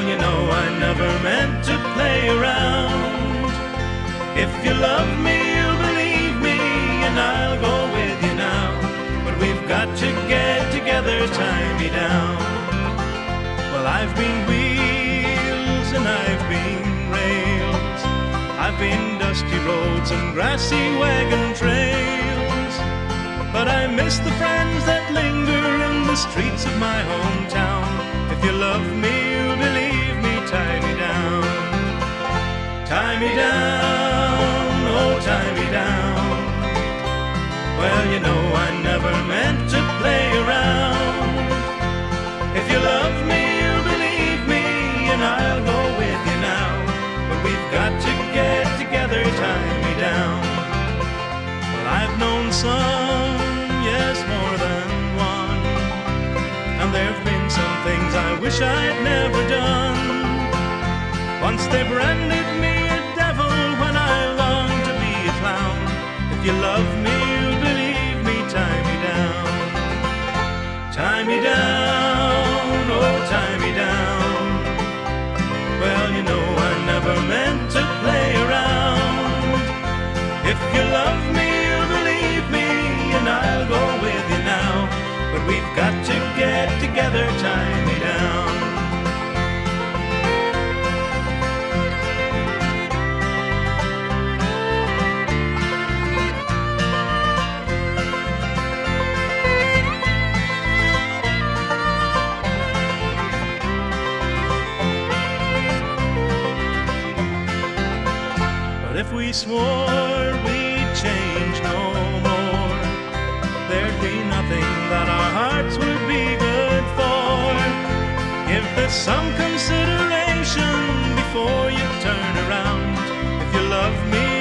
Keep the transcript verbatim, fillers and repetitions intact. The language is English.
Well, you know I never meant to play around. If you love me, you'll believe me, and I'll go with you now. But we've got to get together, tie me down. Well, I've been wheels and I've been rails, I've been dusty roads and grassy wagon trails, but I miss the friends that linger in the streets of my hometown. If you love me, you believe me, tie me down. Tie me down, oh tie me down. Well, you know I never meant to play around. If you love me, you believe me, and I'll go with you now. But we've got to get together, tie me down. Well, I've known some, yes, more than one, and there've been some things I wish I'd never done. Once they branded me a devil when I longed to be a clown. If you love me, you believe me, tie me down. Tie me down, oh tie me down. Well, you know I never meant to play around. If you love me, you believe me, and I'll go with you now. But we've got to get together, tie me down. But if we swore we'd change no more, there'd be nothing that our hearts would be good for. Give this some consideration before you turn around. If you love me,